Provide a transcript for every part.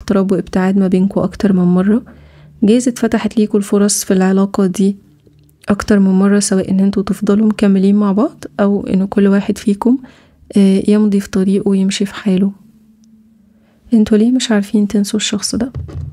اقتراب وابتعاد ما بينكوا أكتر من مرة، جايز اتفتحت ليكوا الفرص في العلاقة دي أكتر من مرة، سواء ان انتوا تفضلوا مكملين مع بعض أو ان كل واحد فيكم يمضي في طريقه ويمشي في حاله. انتوا ليه مش عارفين تنسوا الشخص ده؟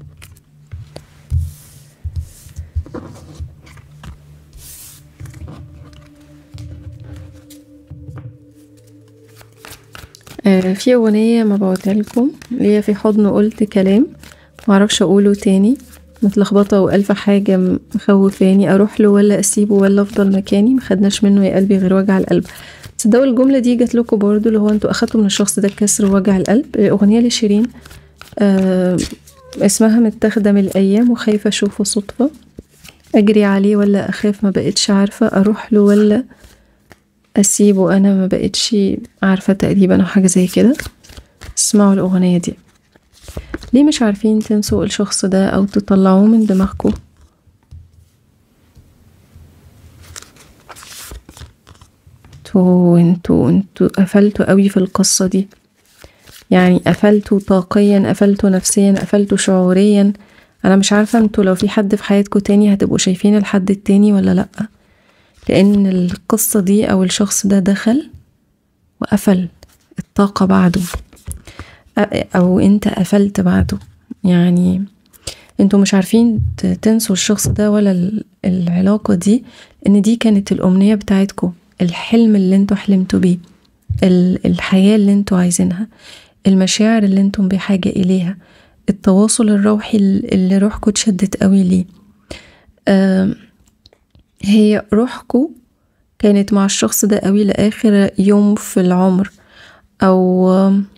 في أغنية ما بعتها لكم اللي هي في حضن قلت كلام معرفش أقوله تاني، متلخبطة وألف حاجة مخوفاني، أروح له ولا أسيبه ولا أفضل مكاني، مخدناش منه يا قلبي غير وجع القلب. تصدقوا الجملة دي جات لكم برضو، اللي هو انتوا أخدتوا من الشخص ده كسر ووجع القلب. أغنية لشيرين اسمها متاخدة من الأيام وخايفة أشوفه صدفة، أجري عليه ولا أخاف ما بقتش عارفة، أروح له ولا أسيبه أنا ما بقتش عارفة تقريبا أو حاجة زي كده. اسمعوا الأغنية دي. ليه مش عارفين تنسوا الشخص ده أو تطلعوه من دماغكم؟ انتوا قفلتوا قوي في القصة دي، يعني قفلتوا طاقيا، قفلتوا نفسيا، قفلتوا شعوريا. أنا مش عارفة انتوا لو في حد في حياتكم تاني هتبقوا شايفين الحد التاني ولا لأ، لأن القصة دي أو الشخص ده دخل وقفل الطاقة بعده، أو انت قفلت بعده. يعني انتوا مش عارفين تنسوا الشخص ده ولا العلاقة دي، ان دي كانت الأمنية بتاعتكم، الحلم اللي انتوا حلمتوا بيه، الحياة اللي انتوا عايزينها، المشاعر اللي انتم بحاجة إليها، التواصل الروحي اللي روحكم اتشدت قوي ليه. هي روحكم كانت مع الشخص ده قوي لآخر يوم في العمر، أو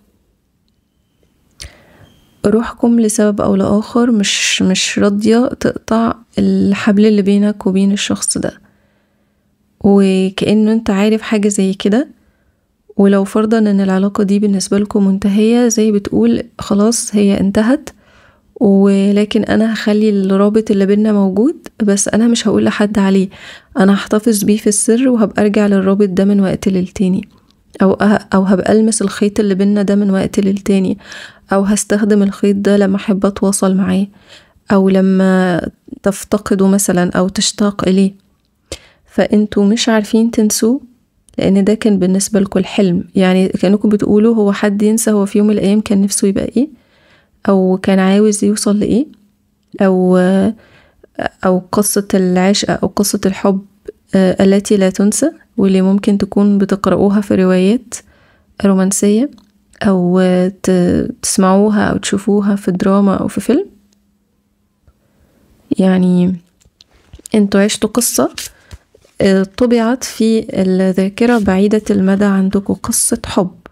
روحكم لسبب أو لآخر مش راضية تقطع الحبل اللي بينك وبين الشخص ده، وكأنه انت عارف حاجة زي كده. ولو فرضا ان العلاقة دي بالنسبة لكم منتهية، زي بتقول خلاص هي انتهت، ولكن انا هخلي الرابط اللي بينا موجود، بس انا مش هقول لحد عليه، انا هحتفظ بيه في السر، وهبقى ارجع للرابط ده من وقت للتاني، او هبقى المس الخيط اللي بينا ده من وقت للتاني، او هستخدم الخيط ده لما احب اتواصل معاه، او لما تفتقده مثلا او تشتاق اليه. فانتوا مش عارفين تنسوه لان ده كان بالنسبة لكم الحلم، يعني كأنكم بتقولوا هو حد ينسى هو في يوم من الايام كان نفسه يبقى ايه، او كان عاوز يوصل لايه، او قصة العشق او قصة الحب التي لا تنسى، واللي ممكن تكون بتقرأوها في روايات رومانسية، او تسمعوها او تشوفوها في دراما او في فيلم. يعني انتوا عشتوا قصة طبعت في الذاكرة بعيدة المدى عندكم، قصة حب